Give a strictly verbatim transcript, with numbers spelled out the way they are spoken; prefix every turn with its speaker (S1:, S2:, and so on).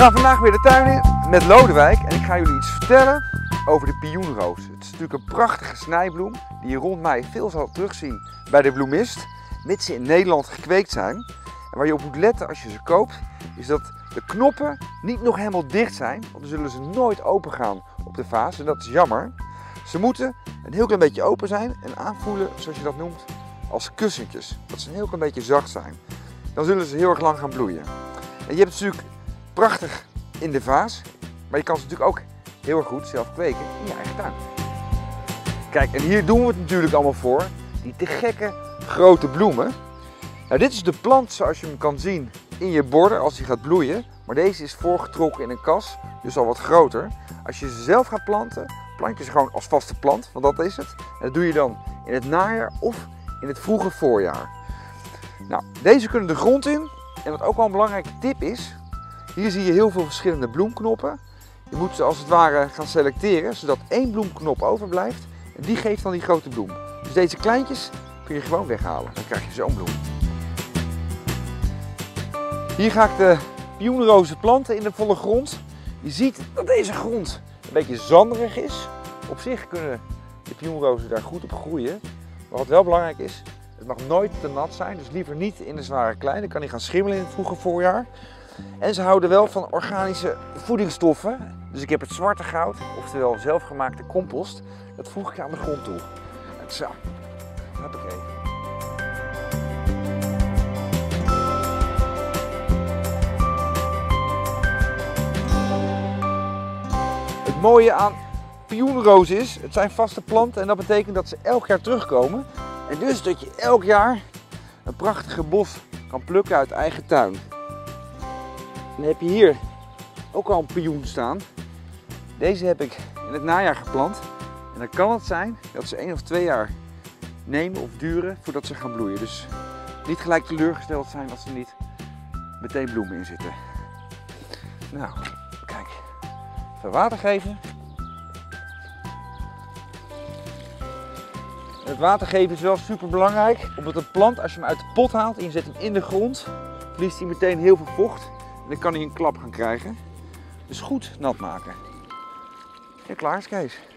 S1: gaan vandaag weer de tuin in met Lodewijk en ik ga jullie iets vertellen over de pioenroos. Het is natuurlijk een prachtige snijbloem die je rond mij veel zal terugzien bij de bloemist, mits ze in Nederland gekweekt zijn. En waar je op moet letten als je ze koopt, is dat de knoppen niet nog helemaal dicht zijn, want dan zullen ze nooit open gaan op de vaas en dat is jammer. Ze moeten een heel klein beetje open zijn en aanvoelen, zoals je dat noemt, als kussentjes. Dat ze een heel klein beetje zacht zijn. Dan zullen ze heel erg lang gaan bloeien. En je hebt het natuurlijk prachtig in de vaas, maar je kan ze natuurlijk ook heel erg goed zelf kweken in je eigen tuin. Kijk, en hier doen we het natuurlijk allemaal voor, die te gekke grote bloemen. Nou, dit is de plant zoals je hem kan zien in je border als hij gaat bloeien, maar deze is voorgetrokken in een kas, dus al wat groter. Als je ze zelf gaat planten, plant je ze gewoon als vaste plant, want dat is het. En dat doe je dan in het najaar of in het vroege voorjaar. Nou, deze kunnen de grond in en wat ook wel een belangrijke tip is, hier zie je heel veel verschillende bloemknoppen. Je moet ze als het ware gaan selecteren, zodat één bloemknop overblijft en die geeft dan die grote bloem. Dus deze kleintjes kun je gewoon weghalen, dan krijg je zo'n bloem. Hier ga ik de pioenrozen planten in de volle grond. Je ziet dat deze grond een beetje zanderig is. Op zich kunnen de pioenrozen daar goed op groeien. Maar wat wel belangrijk is, het mag nooit te nat zijn. Dus liever niet in de zware klei, dan kan hij gaan schimmelen in het vroege voorjaar. En ze houden wel van organische voedingsstoffen. Dus ik heb het zwarte goud, oftewel zelfgemaakte compost. Dat voeg ik aan de grond toe. Zo, hoppakee. Het mooie aan pioenrozen is, het zijn vaste planten en dat betekent dat ze elk jaar terugkomen. En dus dat je elk jaar een prachtige bos kan plukken uit eigen tuin. Dan heb je hier ook al een pioen staan. Deze heb ik in het najaar geplant. En dan kan het zijn dat ze één of twee jaar nemen of duren voordat ze gaan bloeien. Dus niet gelijk teleurgesteld zijn als er niet meteen bloemen in zitten. Nou, kijk. Even water geven. Het water geven is wel super belangrijk, omdat een plant, als je hem uit de pot haalt en je zet hem in de grond, verliest hij meteen heel veel vocht en dan kan hij een klap gaan krijgen. Dus goed nat maken. En klaar is Kees.